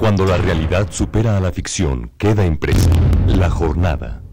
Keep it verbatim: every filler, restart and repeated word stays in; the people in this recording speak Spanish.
Cuando la realidad supera a la ficción, queda impresa La Jornada.